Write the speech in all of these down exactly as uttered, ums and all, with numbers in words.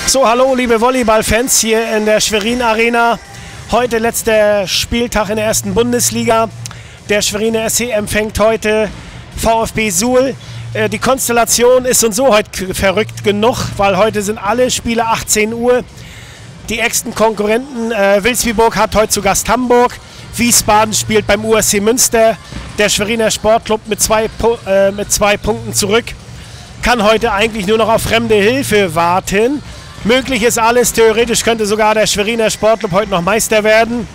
So, hallo liebe Volleyballfans hier in der Schwerin Arena. Heute letzter Spieltag in der ersten Bundesliga. Der Schweriner S C empfängt heute VfB Suhl. Äh, die Konstellation ist und so heute verrückt genug, weil heute sind alle Spiele achtzehn Uhr. Die nächsten Konkurrenten, äh, Vilsbiburg hat heute zu Gast Hamburg. Wiesbaden spielt beim U S C Münster. Der Schweriner Sportclub mit zwei, äh, mit zwei Punkten zurück. Kann heute eigentlich nur noch auf fremde Hilfe warten. Möglich ist alles, theoretisch könnte sogar der Schweriner Sportclub heute noch Meister werden.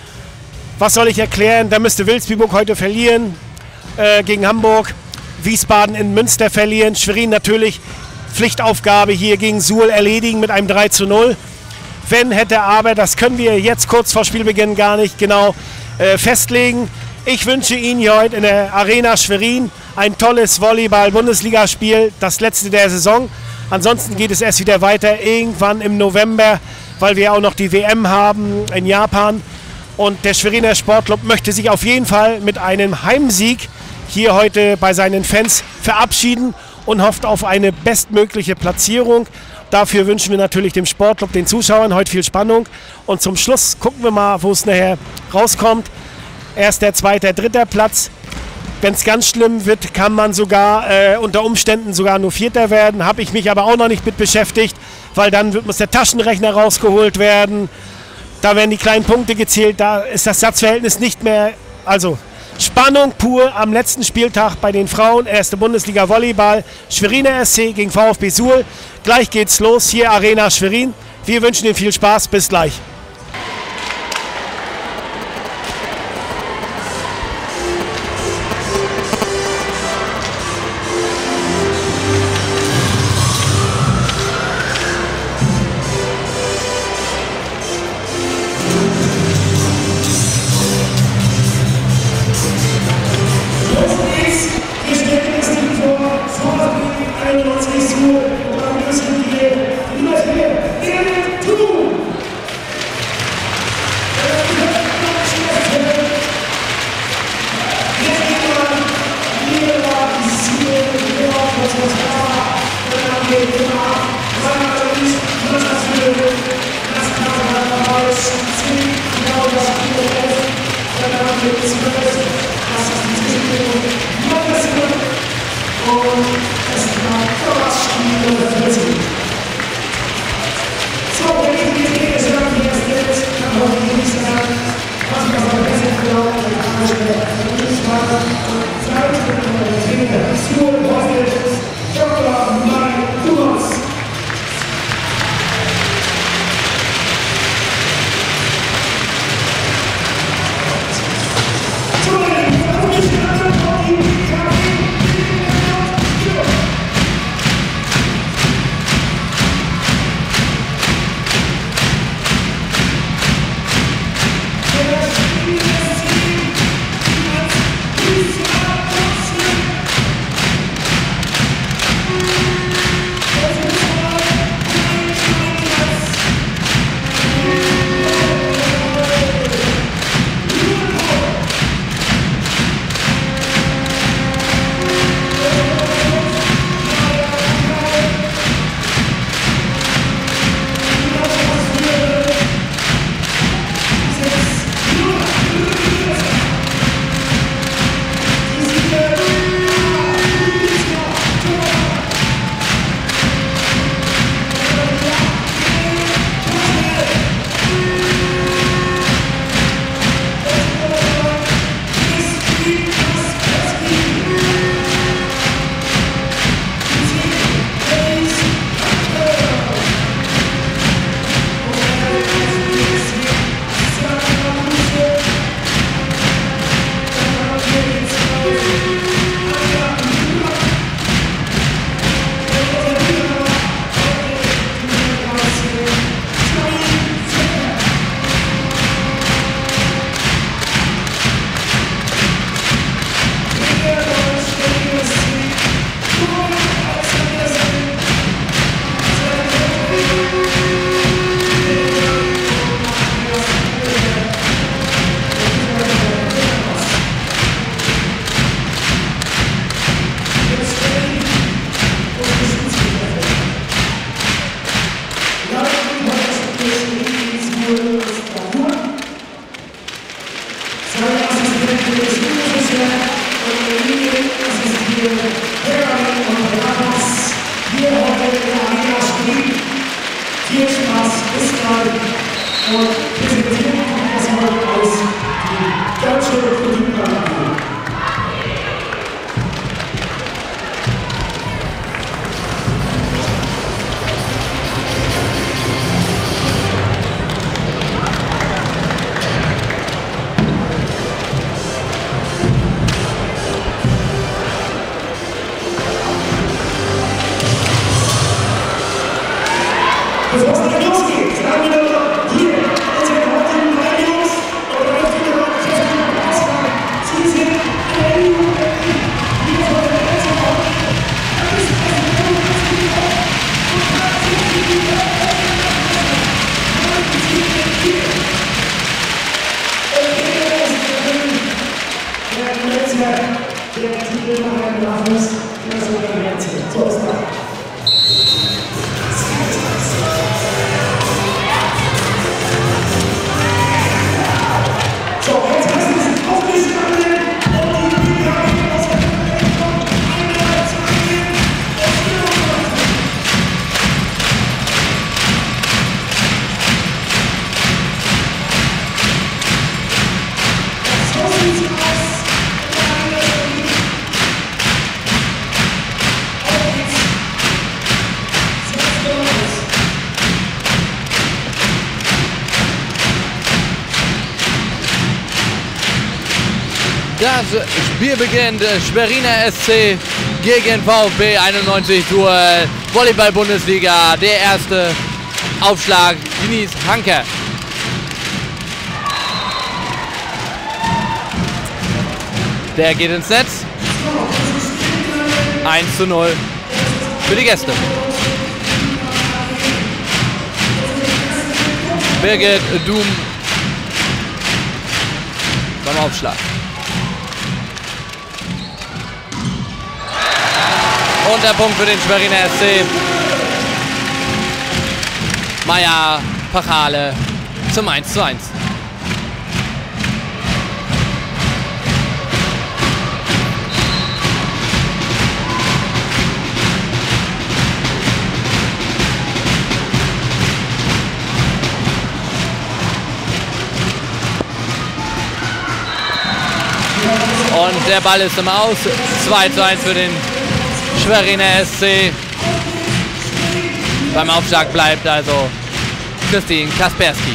Was soll ich erklären? Da müsste Vilsbiburg heute verlieren äh, gegen Hamburg. Wiesbaden in Münster verlieren. Schwerin natürlich Pflichtaufgabe hier gegen Suhl erledigen mit einem drei zu null. Wenn, hätte, aber, das können wir jetzt kurz vor Spielbeginn gar nicht genau äh, festlegen. Ich wünsche Ihnen hier heute in der Arena Schwerin ein tolles Volleyball-Bundesligaspiel, das letzte der Saison. Ansonsten geht es erst wieder weiter irgendwann im November, weil wir auch noch die W M haben in Japan. Und der Schweriner Sportclub möchte sich auf jeden Fall mit einem Heimsieg hier heute bei seinen Fans verabschieden und hofft auf eine bestmögliche Platzierung. Dafür wünschen wir natürlich dem Sportclub, den Zuschauern heute viel Spannung. Und zum Schluss gucken wir mal, wo es nachher rauskommt. Erster, zweiter, dritter Platz. Wenn es ganz schlimm wird, kann man sogar äh, unter Umständen sogar nur Vierter werden. Habe ich mich aber auch noch nicht mit beschäftigt, weil dann wird, muss der Taschenrechner rausgeholt werden. Da werden die kleinen Punkte gezählt, da ist das Satzverhältnis nicht mehr. Also Spannung pur am letzten Spieltag bei den Frauen. Erste Bundesliga Volleyball. Schweriner S C gegen VfB Suhl. Gleich geht's los, hier Arena Schwerin. Wir wünschen Ihnen viel Spaß, bis gleich. Peace out. Viel Spaß, bis bald und präsentieren erstmal aus die deutsche Politikpartei. Bevor es gleich losgeht, haben wir noch hier unsere heutigen drei Jungs und drei viele Kräfte. Sie sind alle Jungen, die wir von der Welt haben. Das ist ein Jungen, das wir haben. Und das sind die Kinder. Das sind die Kinder. Und hier ist der Letzte, der Titel nach einem Nachwuchs, der so der Letzte. So ist das. Das Spiel beginnt. Schweriner S C gegen VfB einundneunzig Duell. Volleyball-Bundesliga. Der erste Aufschlag. Denise Hanke. Der geht ins Netz. eins zu null für die Gäste. Birgit Doom beim Aufschlag. Und der Punkt für den Schweriner S C. Meier Pachale zum eins zu eins. Und der Ball ist im Aus. zwei zu eins für den Schweriner S C. Beim Aufschlag bleibt also Christine Kasperski.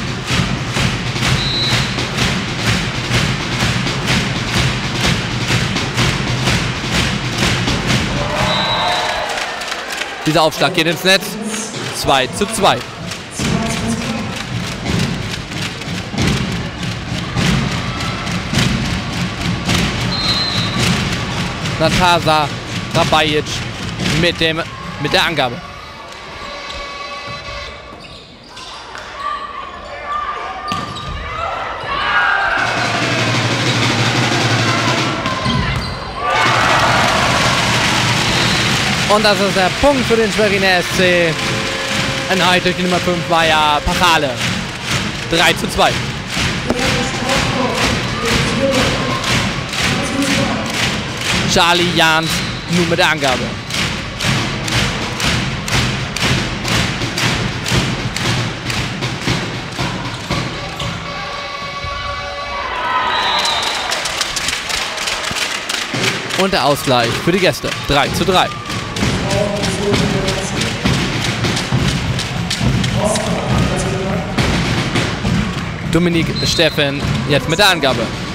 Dieser Aufschlag geht ins Netz. zwei zu zwei. Natasa Rabajic mit, dem, mit der Angabe. Und das ist der Punkt für den Schweriner S C. Erneut durch die Nummer fünf war ja Pachale. drei zu zwei. Charlie Jans nun mit der Angabe. Und der Ausgleich für die Gäste. drei zu drei. Dominique Steffen jetzt mit der Angabe.